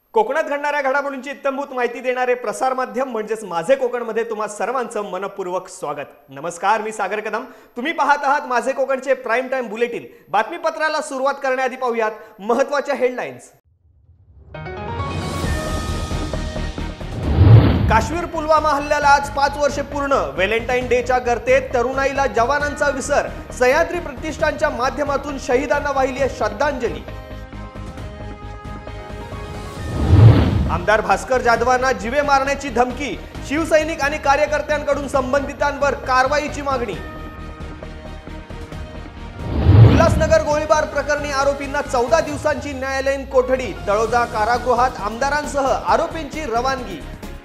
कोकणात घडणाऱ्या घडामोडींची इत्थंभूत माहिती देणारे प्रसार माध्यम म्हणजेच माझे कोकणमध्ये तुम्हा सर्वांचं मनपूर्वक स्वागत. नमस्कार, मी सागर कदम. तुम्ही पाहत आहात माझे कोकणचे प्राईम टाइम बुलेटिन. बातमीपत्राला सुरुवात करण्याआधी पाहूयात महत्त्वाच्या हेडलाईन्स. काश्मीर पुलवामा हल्ल्याला आज 5 वर्षे पूर्ण. व्हॅलेंटाईन डेच्या गर्तेत तरुणाईला जवानांचा विसर. सह्याद्री प्रतिष्ठानच्या माध्यमातून शहीदांना वाहिली आहे श्रद्धांजली. आमदार भास्कर जाधवांना जीवे मारण्याची धमकी. शिवसैनिक आणि कार्यकर्त्यांकडून संबंधितांवर कारवाईची मागणी. उल्हासनगर गोळीबार प्रकरणी आरोपींना 14 दिवसांची न्यायालयीन कोठडी. तळोजा कारागृहात आमदारांसह आरोपींची रवानगी.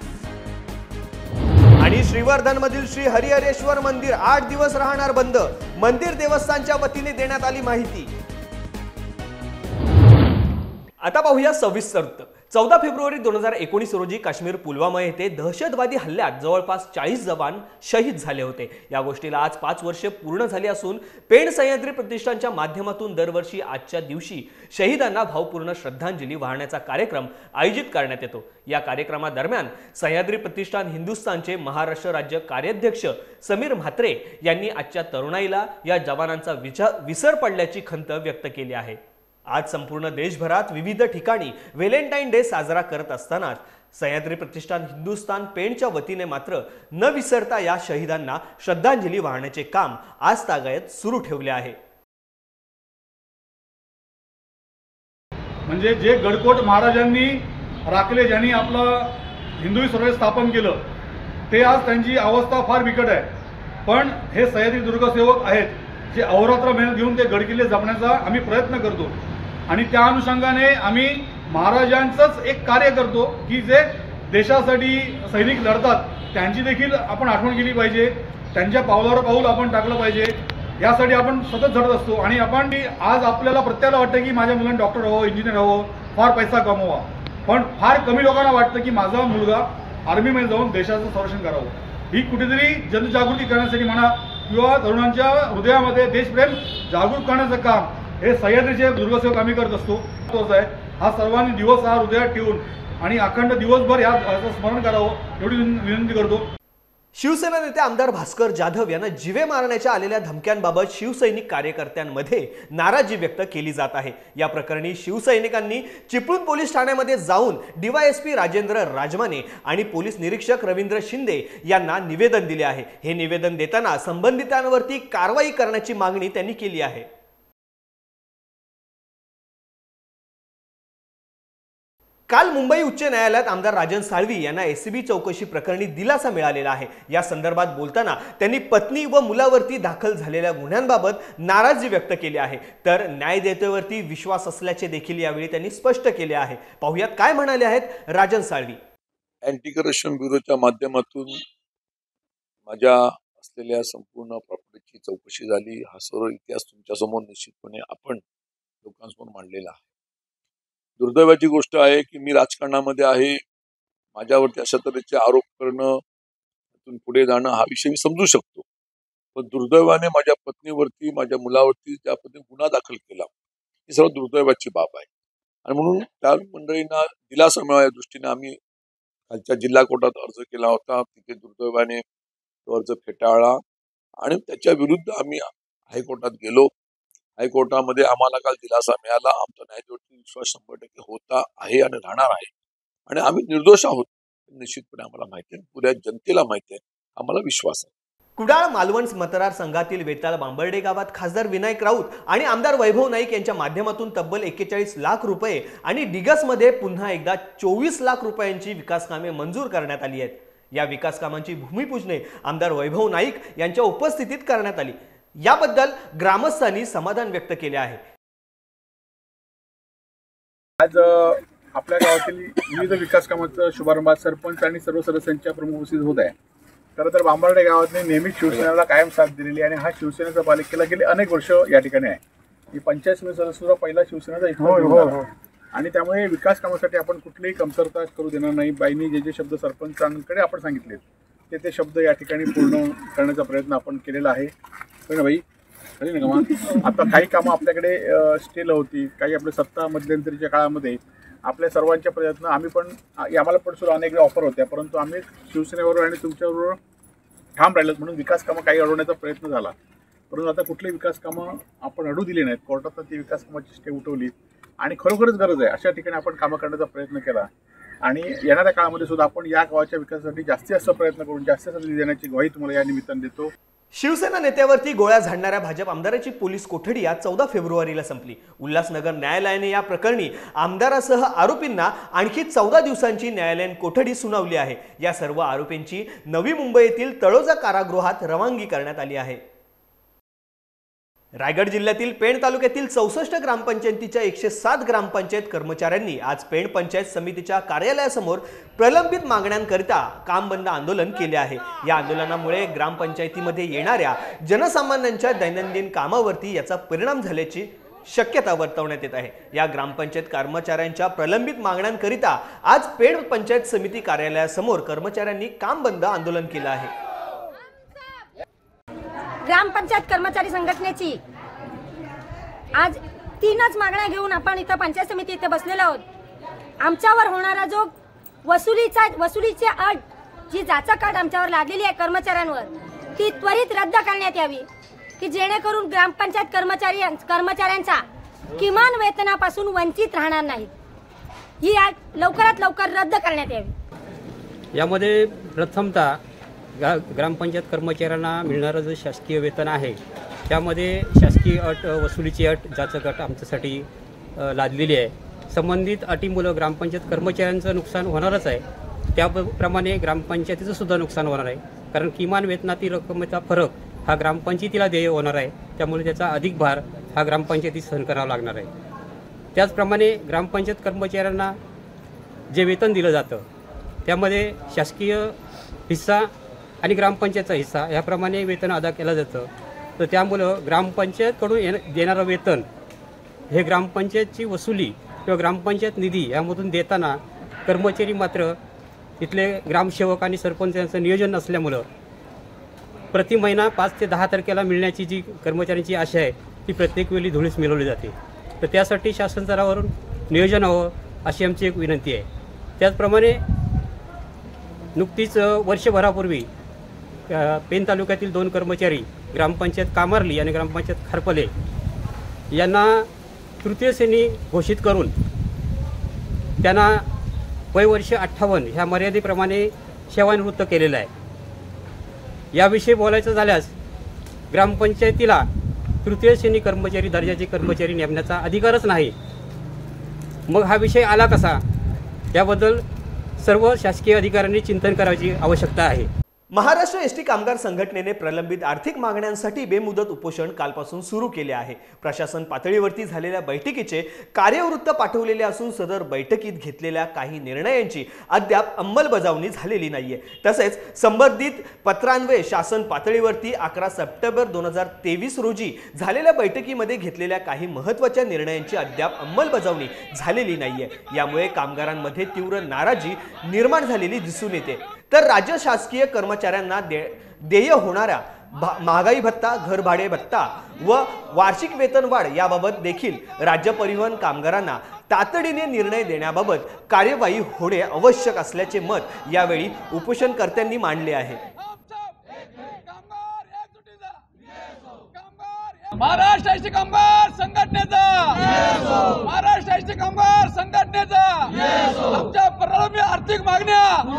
आणि श्रीवर्धनमधील श्री हरिहरेश्वर मंदिर 8 दिवस राहणार बंद. मंदिर देवस्थानच्या वतीने देण्यात आली माहिती. आता पाहूया सविस्तर वृत्त. 14 फेब्रुवारी 2019 रोजी काश्मीर पुलवामा येथे दहशतवादी हल्ल्यात जवळपास 40 जवान शहीद झाले होते. या गोष्टीला आज 5 वर्षे पूर्ण झाली असून पेण सह्याद्री प्रतिष्ठानच्या माध्यमातून दरवर्षी आजच्या दिवशी शहीदांना भावपूर्ण श्रद्धांजली वाहण्याचा कार्यक्रम आयोजित करण्यात येतो. या कार्यक्रमादरम्यान सह्याद्री प्रतिष्ठान हिंदुस्थानचे महाराष्ट्र राज्य कार्याध्यक्ष समीर म्हात्रे यांनी आजच्या तरुणाईला या जवानांचा विसर पडल्याची खंत व्यक्त केली आहे. आज संपूर्ण देशभरात विविध ठिकाणी व्हॅलेंटाईन डे साजरा करत असताना सह्याद्री प्रतिष्ठान हिंदुस्थान पेणच्या वतीने मात्र न विसरता या शहीदांना श्रद्धांजली वाहण्याचे काम आज तागायत सुरू ठेवले आहे. म्हणजे जे गडकोट महाराजांनी राखले, ज्यांनी आपलं हिंदवी स्वराज्य स्थापन केलं, ते आज त्यांची अवस्था फार बिकट आहे. पण हे सह्याद्री दुर्गसेवक आहेत जे अहोरात्र मेहनत घेऊन ते गडकिल्ले जपण्याचा आम्ही प्रयत्न करतो. आणि त्या अनुषंगाने आम्ही महाराजांचंच एक कार्य करतो की जे देशासाठी सैनिक लढतात त्यांची देखील आपण आठवण केली पाहिजे. त्यांच्या पावलावर पाऊल आपण टाकलं पाहिजे. यासाठी आपण सतत झटत असतो. आणि आपण आज आपल्याला प्रत्येकाला वाटतं की माझ्या मुलांनी डॉक्टर हवं, इंजिनियर हवं, फार पैसा कमवा. पण फार कमी लोकांना वाटतं की माझा मुलगा आर्मीमध्ये जाऊन देशाचं संरक्षण करावं. ही कुठेतरी जनजागृती करण्यासाठी म्हणा किंवा तरुणांच्या हृदयामध्ये देशप्रेम जागृत करण्याचं काम हे सह्याद्रीचे दुर्गसेवक आम्ही करत असतो. तोच आहे. हा सर्वांनी दिवस हा हृदयात ठेवून आणि अखंड दिवसभर याचं स्मरण करावं एवढी विनंती करतो. शिवसेना नेते आमदार भास्कर जाधव यांना जीवे मारण्याच्या आलेल्या धमक्यांबाबत शिवसैनिक कार्यकर्त्यांमध्ये नाराजी व्यक्त केली जात आहे. या प्रकरणी शिवसैनिकांनी चिपळूण पोलीस ठाण्यामध्ये जाऊन DYSP राजेंद्र राजमाने आणि पोलीस निरीक्षक रवींद्र शिंदे यांना निवेदन दिले आहे. हे निवेदन देताना संबंधितांवरती कारवाई करण्याची मागणी त्यांनी केली आहे. काल मुंबई उच्च न्यायालयात आमदार राजन साळवी यांना SCB चौकशी प्रकरणी दिलासा मिळालेला आहे. या संदर्भात बोलताना त्यांनी पत्नी व मुलावरती दाखल झालेल्या गुन्ह्यांबाबत नाराजी व्यक्त केली आहे. तर न्यायदेवतेवरती विश्वास असल्याचे देखील यावेळी त्यांनी स्पष्ट केले आहे. पाहुयात काय म्हणाले आहेत राजन साळवी. अँटी करप्शन ब्युरोच्या माध्यमातून माझ्या असलेल्या संपूर्ण प्रॉपर्टीची चौकशी झाली. हा सर्व इतिहास तुमच्यासमोर निश्चितपणे आपण लोकांसमोर मांडलेला आहे. दुर्दैवाची गोष्ट आहे की मी राजकारणामध्ये आहे. माझ्यावरती अशा तऱ्हेचे आरोप करणं, त्यातून पुढे जाणं हा विषय मी समजू शकतो. पण दुर्दैवाने माझ्या पत्नीवरती, माझ्या मुलावरती ज्या पद्धतीने गुन्हा दाखल केला ही सर्व दुर्दैवाची बाब आहे. आणि म्हणून त्या मंडळींना दिलासा मिळावा या दृष्टीने आम्ही खालच्या जिल्हा कोर्टात अर्ज केला होता. तिथे दुर्दैवाने तो अर्ज फेटाळला आणि त्याच्या विरुद्ध आम्ही हायकोर्टात गेलो. हायकोर्टामध्ये आम्हाला काल दिलासा मिळाला. आमचा न्यायदेवतेवर विश्वास 100% होता आहे आणि राहणार आहे. आणि आम्ही निर्दोष आहोत निश्चितपणे आम्हाला माहिती आहे, पुऱ्या जनतेला माहिती आहे, आम्हाला विश्वास आहे. कुडाळ मालवण मतदारसंघातील वेताळ बांबर्डे गावात खासदार विनायक राऊत आणि आमदार वैभव नाईक यांच्या माध्यमातून तब्बल 41 लाख रुपये आणि डिगसमध्ये पुन्हा एकदा 24 लाख रुपयांची विकास कामे मंजूर करण्यात आली आहेत. या विकास कामांची भूमिपूजने आमदार वैभव नाईक यांच्या उपस्थितीत करण्यात आली. याबद्दल ग्रामस्थांनी समाधान व्यक्त केले आहे. आज आपल्या गावातील विविध विकास कामांचा शुभारंभ सरपंच आणि सर्व सदस्यांच्या प्रमुख उपस्थित होत आहे. खरं तर बांबर्डे गावातने नेहमीच शिवसेनेला कायम साथ दिलेली आणि हा शिवसेनेचा पालिकेला गेले अनेक वर्ष या ठिकाणी आहे. ही 85 सदस्य पहिला शिवसेनेचा इथं आणि त्यामुळे विकास कामासाठी आपण कुठलीही कमतरता करू देणार नाही. बाईंनी जे शब्द सरपंचांकडे आपण सांगितले ते शब्द या ठिकाणी पूर्ण करण्याचा प्रयत्न आपण केलेला आहे. ना बाई खरी ना आता काही कामं आपल्याकडे स्टेल होती, काही आपल्या सत्ता मध्यंतरीच्या काळामध्ये आपल्या सर्वांच्या प्रयत्न आम्ही पण आम्हाला पण सुद्धा अनेक ऑफर होत्या, परंतु आम्ही शिवसेनेबरोबर आणि तुमच्याबरोबर ठाम राहिलो म्हणून विकास कामं काही अडवण्याचा प्रयत्न झाला. परंतु आता कुठली विकास कामं आपण अडू दिली नाहीत. कोर्टात ती विकास कामाची स्टे उठवली आणि खरोखरच गरज आहे अशा ठिकाणी आपण कामं करण्याचा प्रयत्न केला आणि येणाऱ्या काळामध्ये सुद्धा आपण या गावाच्या विकासासाठी जास्तीत जास्त प्रयत्न करून जास्तीत जास्त निधी देण्याची ग्वाही तुम्हाला या निमित्ताने देतो. शिवसेना नेत्यावरती गोळ्या झाडणाऱ्या भाजप आमदाराची पोलीस कोठडी आज 14 फेब्रुवारीला संपली. उल्हासनगर न्यायालयाने या प्रकरणी आमदारासह आरोपींना आणखी 14 दिवसांची न्यायालयीन कोठडी सुनावली आहे. या सर्व आरोपींची नवी मुंबई येथील तळोजा कारागृहात रवानगी करण्यात आली आहे. रायगड जिल्ह्यातील पेण तालुक्यातील 64 ग्रामपंचायतीच्या 107 ग्रामपंचायत कर्मचाऱ्यांनी आज पेण पंचायत समितीच्या कार्यालयासमोर प्रलंबित मागण्यांकरिता काम बंद आंदोलन केले आहे. या आंदोलनामुळे ग्रामपंचायतीमध्ये येणाऱ्या जनसामान्यांच्या दैनंदिन कामावरती याचा परिणाम झाल्याची शक्यता वर्तवण्यात येत आहे. या ग्रामपंचायत कर्मचाऱ्यांच्या प्रलंबित मागण्यांकरिता आज पेण पंचायत समिती कार्यालयासमोर कर्मचाऱ्यांनी काम बंद आंदोलन केलं आहे. ग्रामपंचायत कर्मचारी संघटनेची आज 3च मागण्या घेऊन आपण इथं पंचायत समिती इथे बसलेलो आहोत. आमच्यावर होणारा जो वसुलीची अट जी जाचक अट आमच्यावर लागलेली आहे कर्मचाऱ्यांवर ती त्वरित रद्द करण्यात यावी की जेणेकरून ग्रामपंचायत कर्मचाऱ्यांचा किमान वेतनापासून वंचित राहणार नाहीत. ही अट लवकरात लवकर रद्द करण्यात यावी. यामध्ये प्रथमतः ग्रामपंचायत कर्मचाऱ्यांना मिळणारं जे शासकीय वेतन आहे त्यामध्ये शासकीय अट वसुलीची अट जाचक अट आमच्यासाठी लादलेली आहे. संबंधित अटीमुळं ग्रामपंचायत कर्मचाऱ्यांचं नुकसान होणारच आहे. त्याप्रमाणे ग्रामपंचायतीचं सुद्धा नुकसान होणार आहे, कारण किमान वेतनातील रकमेचा फरक हा ग्रामपंचायतीला देय होणार आहे. त्यामुळे त्याचा अधिक भार हा ग्रामपंचायतीत सहन करावा लागणार आहे. त्याचप्रमाणे ग्रामपंचायत कर्मचाऱ्यांना जे वेतन दिलं जातं त्यामध्ये शासकीय हिस्सा आणि ग्रामपंचायतचा हिस्सा याप्रमाणे वेतन अदा केलं जातं. तर त्यामुळं ग्रामपंचायतकडून देणारं वेतन हे ग्रामपंचायतची वसुली किंवा ग्रामपंचायत निधी यामधून देताना कर्मचारी मात्र इथले ग्रामसेवक आणि सरपंच यांचं नियोजन नसल्यामुळं प्रति महिना 5 ते 10 तारखेला मिळण्याची जी कर्मचाऱ्यांची आशा आहे ती प्रत्येक वेळी धुळीस मिळवली जाते. तर त्यासाठी शासन स्तरावरून नियोजन हवं अशी आमची एक विनंती आहे. त्याचप्रमाणे नुकतीच वर्षभरापूर्वी पेण तालुक्यातील 2 कर्मचारी ग्रामपंचायत कामारली आणि ग्रामपंचायत खारपले यांना तृतीय श्रेणी घोषित करून त्यांना वयवर्ष 58 ह्या मर्यादेप्रमाणे सेवानिवृत्त केलेलं आहे. याविषयी बोलायचं झाल्यास ग्रामपंचायतीला तृतीय श्रेणी कर्मचारी दर्जाचे कर्मचारी नेमण्याचा अधिकारच नाही. मग हा विषय आला कसा, याबद्दल सर्व शासकीय अधिकाऱ्यांनी चिंतन करायची आवश्यकता आहे. महाराष्ट्र एसटी कामगार संघटनेने प्रलंबित आर्थिक मागण्यांसाठी बेमुदत उपोषण कालपासून सुरू केले आहे. प्रशासन पातळीवरती झालेल्या बैठकीचे कार्यवृत्त पाठवलेले असून सदर बैठकीत घेतलेल्या काही निर्णयांची अद्याप अंमलबजावणी झालेली नाहीये. तसेच संबंधित पत्रान्वये शासन पातळीवरती 11 सप्टेंबर 2023 रोजी झालेल्या बैठकीमध्ये घेतलेल्या काही महत्त्वाच्या निर्णयांची अद्याप अंमलबजावणी झालेली नाहीये. यामुळे कामगारांमध्ये तीव्र नाराजी निर्माण झालेली दिसून येते. तर राज्य शासकीय कर्मचाऱ्यांना देय होणाऱ्या महागाई भत्ता, घरभाडे भत्ता व वार्षिक वेतनवाढ याबाबत देखील राज्य परिवहन कामगारांना तातडीने निर्णय देण्याबाबत कार्यवाही होणे आवश्यक असल्याचे मत यावेळी उपोषणकर्त्यांनी मांडले आहे. महाराष्ट्र एसटी कामगार संघटनेचा महाराष्ट्र एसटी कामगार संघटनेचा आमच्या प्रलंबित आर्थिक मागण्या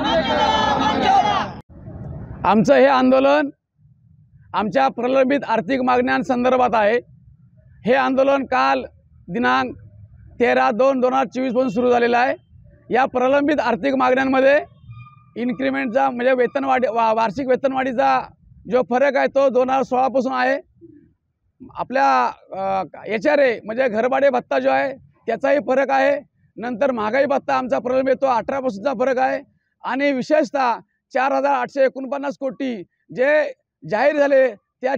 आमचं हे आंदोलन आमच्या प्रलंबित आर्थिक मागण्यांसंदर्भात आहे. हे आंदोलन काल दिनांक 13/2/2024 पासून सुरू झालेलं आहे. या प्रलंबित आर्थिक मागण्यांमध्ये इन्क्रिमेंटचा म्हणजे वेतनवाढी वार्षिक वेतनवाढीचा जो फरक आहे तो 2016 पासून आहे. आपल्या HRA म्हणजे घरभाडे भत्ता जो आहे त्याचाही फरक आहे. नंतर महागाई भत्ता आमचा प्रलंबित तो 18 पासूनचा फरक आहे. आणि विशेषतः 4,849 कोटी जे जाहीर झाले त्या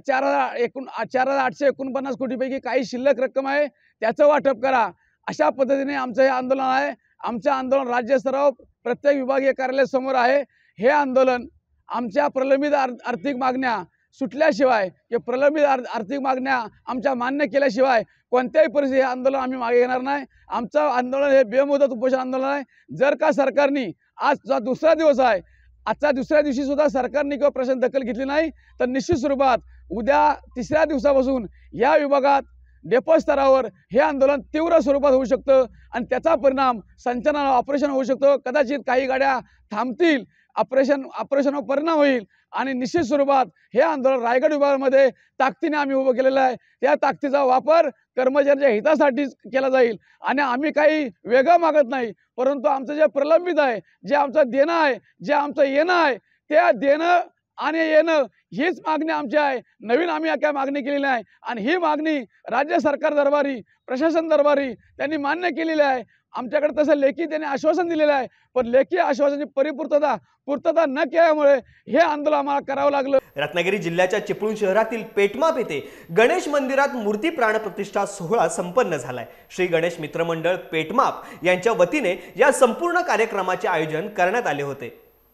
4,849 कोटीपैकी काही शिल्लक रक्कम आहे त्याचं वाटप करा, अशा पद्धतीने आमचं हे आंदोलन आहे. आमचं आंदोलन राज्यस्तरावर प्रत्येक विभागीय कार्यालयासमोर आहे. हे आंदोलन आमच्या प्रलंबित आर्थिक मागण्या सुटल्याशिवाय किंवा प्रलंबित आर्थिक मागण्या आमच्या मान्य केल्याशिवाय कोणत्याही परिस्थितीत हे आंदोलन आम्ही मागे घेणार नाही. आमचं आंदोलन हे बेमुदत उपोषण आंदोलन आहे. जर का सरकारने आजचा दुसरा दिवस आहे, आजच्या दुसऱ्या दिवशी सुद्धा सरकारने किंवा प्रशासन दखल घेतली नाही तर निश्चित स्वरूपात उद्या तिसऱ्या दिवसापासून या विभागात डेपो स्तरावर हे आंदोलन तीव्र स्वरूपात होऊ शकतं आणि त्याचा परिणाम संचलनावर ऑपरेशन होऊ शकतो. कदाचित काही गाड्या थांबतील, ऑपरेशनवर परिणाम होईल आणि निश्चित स्वरूपात हे आंदोलन रायगड विभागामध्ये ताकदीने आम्ही उभं केलेलं आहे. त्या ताकदीचा वापर कर्मचाऱ्यांच्या हितासाठीच केला जाईल आणि आम्ही काही वेगळं मागत नाही, परंतु आमचं जे प्रलंबित आहे, जे आमचं देणं आहे, जे आमचं येणं आहे, त्या देणं आणि येणं हीच मागणी आमची आहे. नवीन आम्ही काय मागणी केलेली आहे आणि ही मागणी राज्य सरकार दरबारी, प्रशासन दरबारी त्यांनी मान्य केलेली आहे. आमच्याकडे तसं लेखी त्यांनी आश्वासन दिलेलं आहे, पण लेखी आश्वासनाची पूर्तता न केल्यामुळे हे आंदोलन आम्हाला करावं लागलं. रत्नागिरी जिल्ह्याच्या चिपळूण शहरातील पेटमाप येथे गणेश मंदिरात मूर्ती प्राणप्रतिष्ठा सोहळा संपन्न झालाय. श्री गणेश मित्र मंडळ पेटमाप यांच्या वतीने या संपूर्ण कार्यक्रमाचे आयोजन करण्यात आले होते.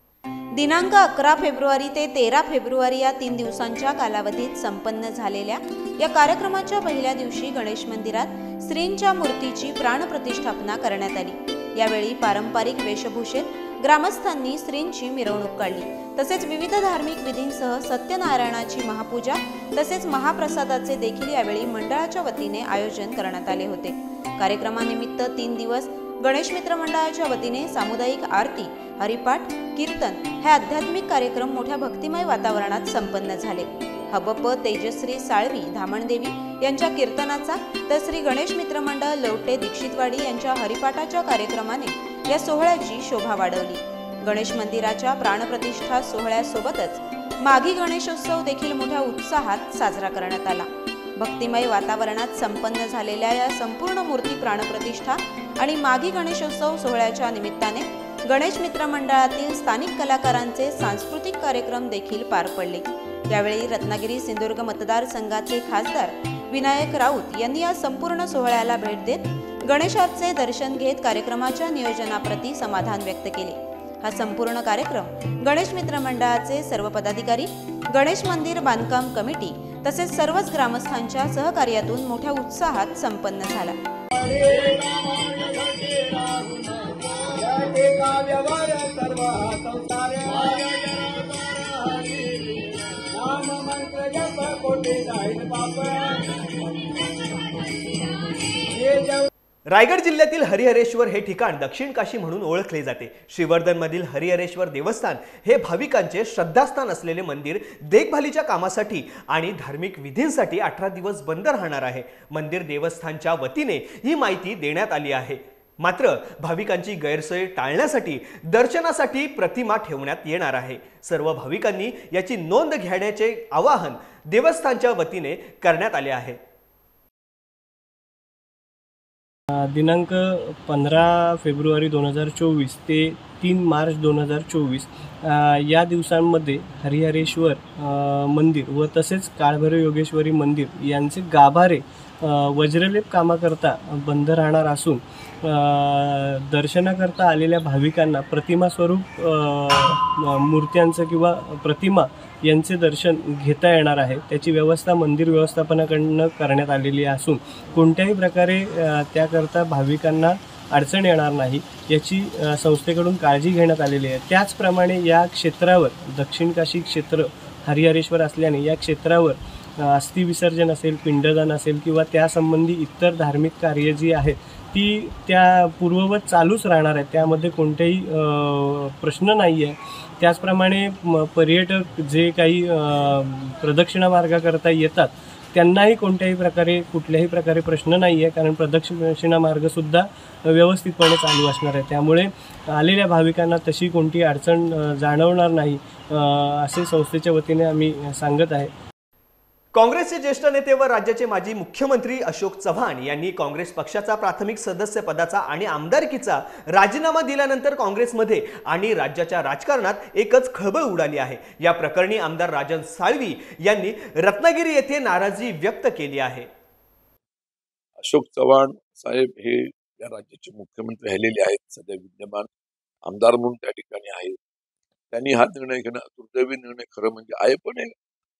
दिनांक 11 फेब्रुवारी ते 13 फेब्रुवारी या 3 दिवसांच्या कालावधीत संपन्न झालेल्या या कार्यक्रमाच्या पहिल्या दिवशी गणेश मंदिरात श्रींच्या मूर्तीची प्राणप्रतिष्ठापना करण्यात आली. यावेळी पारंपरिक वेशभूषेत ग्रामस्थांनी श्रींची मिरवणूक काढली. तसेच विविध धार्मिक विधींसह सत्यनारायणाची महापूजा तसेच महाप्रसादाचे देखील यावेळी मंडळाच्या वतीने आयोजन करण्यात आले होते. कार्यक्रमानिमित्त 3 दिवस गणेश मित्र मंडळाच्या वतीने सामुदायिक आरती, हरिपाठ, कीर्तन हे आध्यात्मिक कार्यक्रम मोठ्या भक्तिमय वातावरणात संपन्न झाले. हबप तेजश्री साळवी धामणदेवी यांच्या कीर्तनाचा तर श्री गणेश मित्र मंडळ लवटे दीक्षितवाडी यांच्या हरिपाठाच्या कार्यक्रमाने या सोहळ्याची शोभा वाढवली. गणेश मंदिराच्या प्राणप्रतिष्ठा सोहळ्यासोबतच माघी गणेशोत्सव देखील मोठ्या उत्साहात साजरा करण्यात आला. भक्तिमय वातावरणात संपन्न झालेल्या या संपूर्ण मूर्ती प्राणप्रतिष्ठा आणि माघी गणेशोत्सव सोहळ्याच्या निमित्ताने गणेश मित्र मंडळातील स्थानिक कलाकारांचे सांस्कृतिक कार्यक्रम देखील पार पडले. यावेळी रत्नागिरी सिंधुदुर्ग मतदारसंघाचे खासदार विनायक राऊत यांनी या संपूर्ण सोहळ्याला भेट देत गणेशाचे दर्शन घेत कार्यक्रमाच्या नियोजनाप्रती समाधान व्यक्त केले. हा संपूर्ण कार्यक्रम गणेश मित्र मंडळाचे सर्व पदाधिकारी, गणेश मंदिर बांधकाम कमिटी तसेच सर्वच ग्रामस्थांच्या सहकार्यातून मोठ्या उत्साहात संपन्न झाला. रायगड जिल्ह्यातील हरिहरेश्वर हे ठिकाण दक्षिण काशी म्हणून ओळखले जाते. श्रीवर्धनमधील हरिहरेश्वर देवस्थान हे भाविकांचे श्रद्धास्थान असलेले मंदिर देखभालीच्या कामासाठी आणि धार्मिक विधींसाठी 18 दिवस बंद राहणार आहे. मंदिर देवस्थानच्या वतीने ही माहिती देण्यात आली आहे. मात्र भाविकांची गैरसोय टाळण्यासाठी दर्शनासाठी प्रतिमा ठेवण्यात येणार आहे. सर्व भाविकांनी याची नोंद घेण्याचे आवाहन देवस्थानच्या वतीने करण्यात आले आहे. दिनांक 15 फेब्रुवारी 2024 ते 3 मार्च 2024 या दिवसांमध्ये हरिहरेश्वर मंदिर व तसेच काळभैरव योगेश्वरी मंदिर यांचे गाभारे वज्रलेप कामाकरता बंद राहणार असून दर्शनाकरता आलेल्या भाविकांना प्रतिमा स्वरूप मूर्त्यांचं किंवा प्रतिमा यांचे दर्शन घेता येणार आहे. त्याची व्यवस्था मंदिर व्यवस्थापनाकडून करण्यात आलेली असून कोणत्याही प्रकारे त्याकरता भाविकांना अडचण येणार नाही याची संस्थेकडून काळजी घेण्यात आलेली आहे. त्याचप्रमाणे या क्षेत्रावर दक्षिण काशी क्षेत्र हरिहरेश्वर असल्याने या क्षेत्रावर अस्थि विसर्जन असेल, पिंडदान असेल किंवा त्यासंबंधी इतर धार्मिक कार्य जी आहेत ती त्या पूर्ववत चालूच राहणार आहे. त्यामध्ये कोणतेही प्रश्न नाही आहे. त्याचप्रमाणे पर्यटक जे काही प्रदक्षिणा मार्गाकरता येतात त्यांनाही कुठल्याही प्रकारे प्रश्न नाही आहे, कारण प्रदक्षिणा मार्गसुद्धा व्यवस्थितपणे चालू असणार आहे. त्यामुळे आलेल्या भाविकांना तशी कोणती अडचण जाणवणार नाही असे संस्थेच्या वतीने आम्ही सांगत आहे. काँग्रेसचे ज्येष्ठ नेते व राज्याचे माजी मुख्यमंत्री अशोक चव्हाण यांनी काँग्रेस पक्षाचा प्राथमिक सदस्य पदाचा आणि आमदारकीचा राजीनामा दिल्यानंतर काँग्रेसमध्ये आणि राज्याच्या राजकारणात एकच खळबळ उडाली आहे. या प्रकरणी आमदार राजन साळवी यांनी रत्नागिरी येथे नाराजी व्यक्त केली आहे. अशोक चव्हाण साहेब हे या राज्याचे मुख्यमंत्री राहिलेले आहेत, सध्या विद्यमान आमदार म्हणून त्या ठिकाणी आहेत. त्यांनी हा निर्णय घेणं दुर्दैवी निर्णय खरं म्हणजे आहे, पण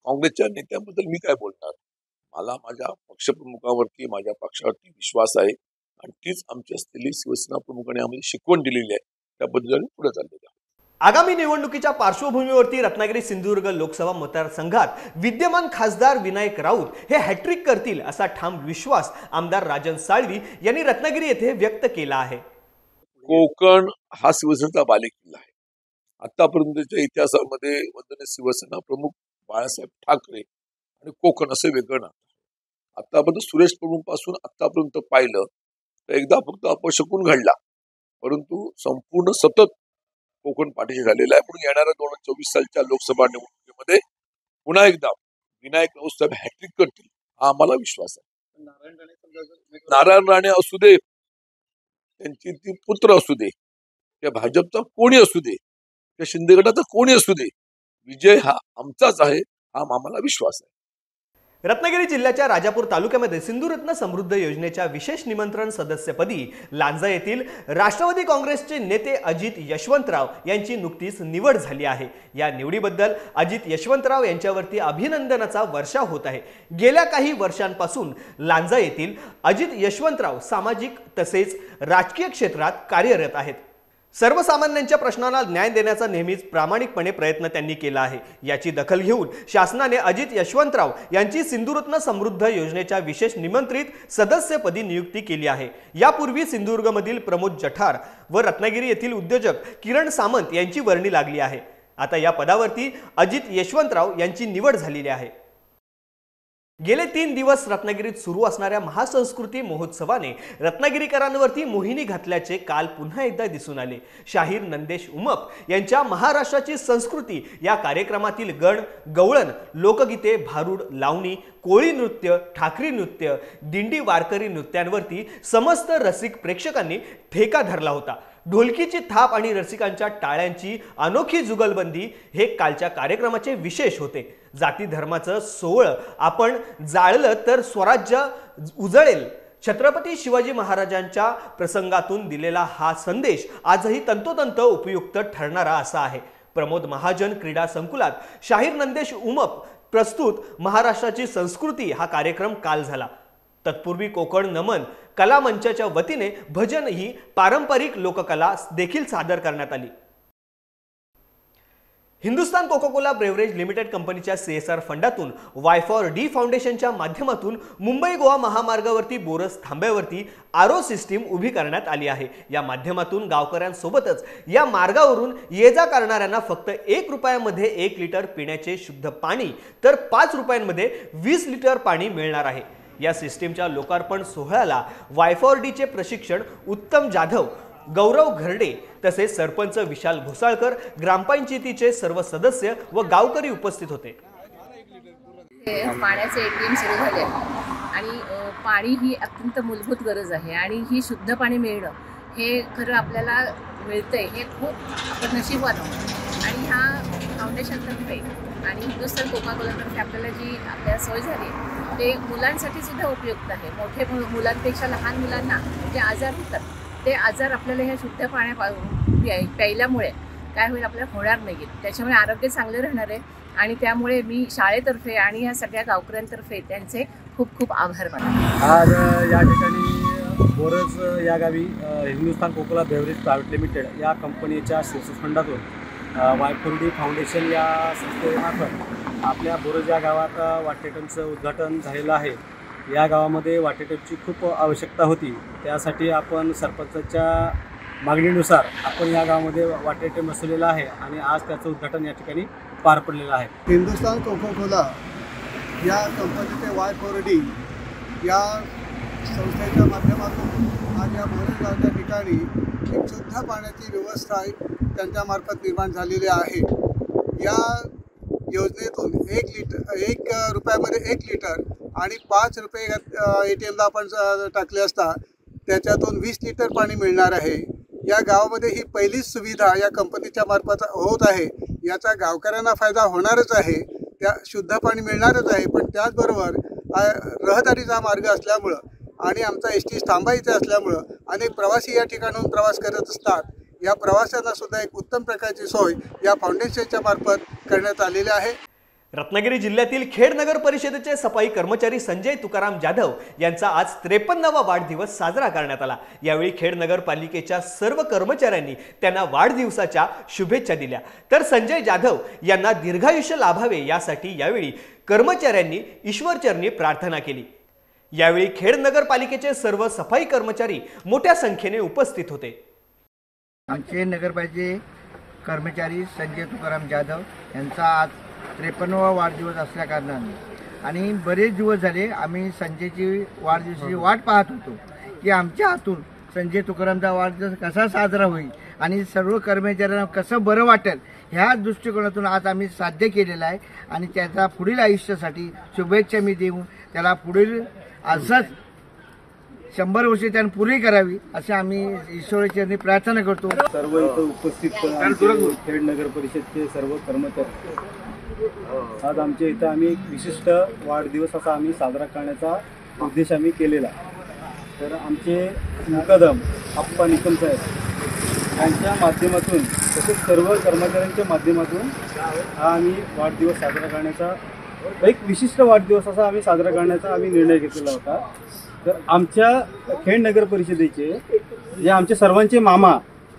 काँग्रेसच्या नेत्यांबद्दल मी काय बोलणार? मला माझ्या पक्षप्रमुखावरती, माझ्या पक्षावरती विश्वास आहे आणि तीच आमची असलेली शिवसेना प्रमुखाने आम्हाला शिकवण दिलेली आहे, त्याबद्दल आम्ही पुढे चाललेलो आहोत. आगामी निवडणुकीच्या पार्श्वभूमीवरती रत्नागिरी सिंधुदुर्ग लोकसभा मतदारसंघात विद्यमान खासदार विनायक राऊत हे हॅट्रिक करतील असा ठाम विश्वास आमदार राजन साळवी यांनी रत्नागिरी येथे व्यक्त केला आहे. कोकण हा शिवसेनेचा बालेकिल्ला आहे. आतापर्यंतच्या इतिहासामध्ये वंदनीय शिवसेना प्रमुख बाळासाहेब ठाकरे आणि कोकण असे वेगळं नातं. आतापर्यंत सुरेश प्रभू पासून आतापर्यंत पाहिलं तर एकदा फक्त अपशकून घडला, परंतु संपूर्ण सतत कोकण पाठीशी झालेला आहे. म्हणून येणाऱ्या 2024 सालच्या लोकसभा निवडणुकीमध्ये पुन्हा एकदा विनायक राऊत साहेब हॅट्रिक करतील हा आम्हाला विश्वास आहे. नारायण राणे असू दे, त्यांची ती पुत्र असू दे, त्या भाजपचा कोणी असू दे, त्या शिंदे गटाचा कोणी असू दे, विजय हा आमचाच आहे हा आम्हाला विश्वास आहे. रत्नागिरी जिल्ह्याच्या राजापूर तालुक्यामध्ये सिंधुरत्न समृद्ध योजनेच्या विशेष निमंत्रण सदस्यपदी लांजा येथील राष्ट्रवादी काँग्रेसचे नेते अजित यशवंतराव यांची नुकतीच निवड झाली आहे. या निवडीबद्दल अजित यशवंतराव यांच्यावरती अभिनंदनाचा वर्षाव होत आहे. गेल्या काही वर्षांपासून लांजा येथील अजित यशवंतराव सामाजिक तसेच राजकीय क्षेत्रात कार्यरत आहेत. सर्वसामान्यांच्या प्रश्नांना न्याय देण्याचा नेहमीच प्रामाणिकपणे प्रयत्न त्यांनी केला आहे. याची दखल घेऊन शासनाने अजित यशवंतराव यांची सिंधुरत्न समृद्ध योजनेच्या विशेष निमंत्रित सदस्यपदी नियुक्ती केली आहे. यापूर्वी सिंधुदुर्गमधील प्रमोद जठार व रत्नागिरी येथील उद्योजक किरण सामंत यांची वर्णी लागली आहे. आता या पदावरती अजित यशवंतराव यांची निवड झालेली आहे. गेले 3 दिवस रत्नागिरीत सुरू असणाऱ्या महासंस्कृती महोत्सवाने रत्नागिरीकरांवरती मोहिनी घातल्याचे काल पुन्हा एकदा दिसून आले. शाहीर नंदेश उमप यांच्या महाराष्ट्राची संस्कृती या कार्यक्रमातील गण गवळण, लोकगीते, भारूड, लावणी, कोळी नृत्य, ठाकरी नृत्य, दिंडी वारकरी नृत्यांवरती समस्त रसिक प्रेक्षकांनी ठेका धरला होता. ढोलकीची थाप आणि रसिकांच्या टाळ्यांची अनोखी जुगलबंदी हे कालच्या कार्यक्रमाचे विशेष होते. जाती धर्माचं सोहळं आपण जाळलं तर स्वराज्य उजळेल, छत्रपती शिवाजी महाराजांच्या प्रसंगातून दिलेला हा संदेश आजही तंतोतंत उपयुक्त ठरणारा असा आहे. प्रमोद महाजन क्रीडा संकुलात शाहीर नंदेश उमप प्रस्तुत महाराष्ट्राची संस्कृती हा कार्यक्रम काल झाला. तत्पूर्वी कोकण नमन कला मंचाच्या वतीने भजन ही पारंपरिक लोककला देखील सादर करण्यात आली. Hindustan coca cola beverage limited कंपनीच्या CSR फंडातून Y4D फाउंडेशनच्या माध्यमातून मुंबई गोवा महामार्गावरती बोरस थांब्यावरती RO सिस्टीम उभी करण्यात आली आहे. या माध्यमातून गावकऱ्यांसोबतच या मार्गावरून ये जा करणाऱ्यांना फक्त 1 रुपयामध्ये 1 लिटर पिण्याचे शुद्ध पाणी तर 5 रुपयांमध्ये 20 लिटर पाणी मिळणार आहे. या सिस्टीमच्या लोकार्पण सोहळ्याला Y4Dचे प्रशिक्षण उत्तम जाधव, गौरव घरडे तसेच सरपंच विशाल घोसाळकर, ग्रामपंचायतीचे सर्व सदस्य व गावकरी उपस्थित होते. पाण्याचे ATM सुरू झाले आणि पाणी ही अत्यंत मूलभूत गरज आहे आणि ही शुद्ध पाणी मिळणं हे खरं आपल्याला मिळतंय हे खूप आपण नशीबवान आहोत. आणि ह्या फाउंडेशनतर्फे आणि हिंदुस्तान कोका कोलातर्फे आपल्याला जी आपल्याला सोय झाली ते मुलांसाठी सुद्धा उपयुक्त आहे. मोठे मुलांपेक्षा लहान मुलांना जे आजार होतात ते आजार आपल्याला ह्या शुद्ध पाण्या प्यायल्यामुळे काय होईल आपल्याला होणार नाही. त्याच्यामुळे आरोग्य चांगले राहणार आहे आणि त्यामुळे मी शाळेतर्फे आणि ह्या सगळ्या गावकऱ्यांतर्फे त्यांचे खूप खूप आभार मानतो. आज या ठिकाणी बोरज या गावी Hindustan coca cola beverage private limited या कंपनीच्या शिवसेना फंडातून Y4D फाउंडेशन या संस्थेमार्फत आपल्या बोरज या गावात वाटेटमचं उद्घाटन झालेलं आहे. या गावामध्ये वाटेटमची खूप आवश्यकता होती. त्यासाठी आपण सरपंचाच्या मागणीनुसार आपण या गावामध्ये वाटेटम बसवलेला आहे आणि आज त्याचं उद्घाटन या ठिकाणी पार पडलेलं आहे. हिंदुस्तान कोका कोला या कंपनीचे Y4D या संस्थेच्या माध्यमातून आज या बोरज गावच्या ठिकाणी एक शुद्ध पाण्याची व्यवस्था त्यांच्यामार्फत निर्माण झालेली आहे. या योजनेतून 1 रुपयामध्ये 1 लिटर आणि 5 रुपये ATMला आपण टाकले असता त्याच्यातून 20 लिटर पाणी मिळणार आहे. या गावामध्ये ही पहिलीच सुविधा या कंपनीच्या मार्फत होत आहे. याचा गावकऱ्यांना फायदा होणारच आहे, त्या शुद्ध पाणी मिळणारच आहे. पण त्याचबरोबर रहदारीचा मार्ग असल्यामुळं आणि आमचा ST थांबा इथे असल्यामुळं अनेक प्रवासी या ठिकाणाहून प्रवास करत असतात. या प्रवाशांना सुद्धा एक उत्तम प्रकारची सोय या फाउंडेशनच्या मार्फत करण्यात आलेली आहे. रत्नागिरी जिल्ह्यातील खेड नगर परिषदेचे सफाई कर्मचारी संजय तुकाराम जाधव यांचा आज 53वा वाढदिवस साजरा करण्यात आला। यावेळी खेड नगरपालिकेच्या सर्व कर्मचाऱ्यांनी त्यांना वाढदिवसाच्या शुभेच्छा दिल्या। तर संजय जाधव यांना दीर्घायुष्य लाभावे यासाठी यावेळी कर्मचाऱ्यांनी ईश्वरचरणी प्रार्थना केली। यावेळी खेड नगरपालिकेचे सर्व सफाई कर्मचारी मोठ्या संख्येने उपस्थित होते। आमचे नगरपालिकेचे कर्मचारी संजय तुकाराम जाधव यांचा आज 53वा वाढदिवस असल्या कारणाने आणि बरेच दिवस झाले आम्ही संजयची वाढदिवसाची वाट पाहत होतो की आमच्या हातून संजय तुकारामचा वाढदिवस कसा साजरा होईल आणि सर्व कर्मचाऱ्यांना कसं बरं वाटेल ह्या दृष्टिकोनातून आज आम्ही साध्य केलेला आहे आणि त्याचा पुढील आयुष्यासाठी शुभेच्छा मी देऊन त्याला पुढील असंच 100 वर्षे त्याने पुरी करावी असे आम्ही ईश्वराचरणी प्रार्थना करतो। सर्व इथं उपस्थित खेड नगर परिषदचे सर्व कर्मचारी आज आमच्या इथं आम्ही एक विशिष्ट वाढदिवस असा आम्ही साजरा करण्याचा उद्देश आम्ही केलेला। तर आमचे मुकादम आप्पा निकम साहेब यांच्या माध्यमातून तसेच सर्व कर्मचाऱ्यांच्या माध्यमातून हा आम्ही वाढदिवस साजरा करण्याचा एक विशिष्ट वाढदिवस असा आम्ही साजरा करण्याचा आम्ही निर्णय घेतलेला होता। तर आमच्या खेड नगर परिषदेचे जे आमचे सर्वांचे मामा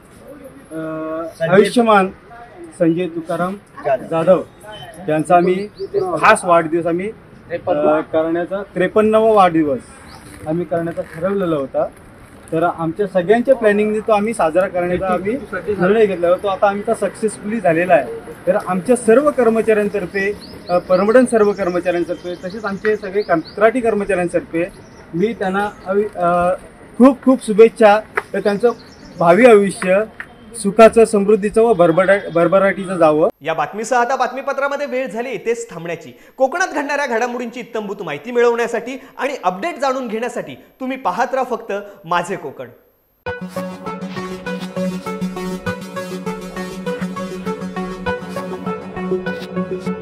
आयुष्यमान संजय तुकाराम जाधव यांचा आम्ही खास वाढदिवस आम्ही करण्याचा 53वा वाढदिवस आम्ही करण्याचा ठरवलेला होता। तर आमच्या सगळ्यांच्या प्लॅनिंगने तो आम्ही साजरा करण्याचा आम्ही निर्णय घेतला होता। आता आमचा सक्सेसफुली झालेला आहे। तर आमच्या सर्व कर्मचाऱ्यांतर्फे परमनंट सर्व कर्मचाऱ्यांतर्फे तसेच आमचे सगळे कंत्राटी कर्मचाऱ्यांतर्फे मी त्यांना खूप खूप शुभेच्छा। तर त्यांचं भावी आयुष्य सुखाचं समृद्धीचं व भरभराटीचं जावं। या बातमीसह आता बातमीपत्रामध्ये वेळ झाली इथेच थांबण्याची। कोकणात घडणाऱ्या घडामोडींची इत्तंभूत माहिती मिळवण्यासाठी आणि अपडेट जाणून घेण्यासाठी तुम्ही पाहत राहा फक्त माझे कोकण।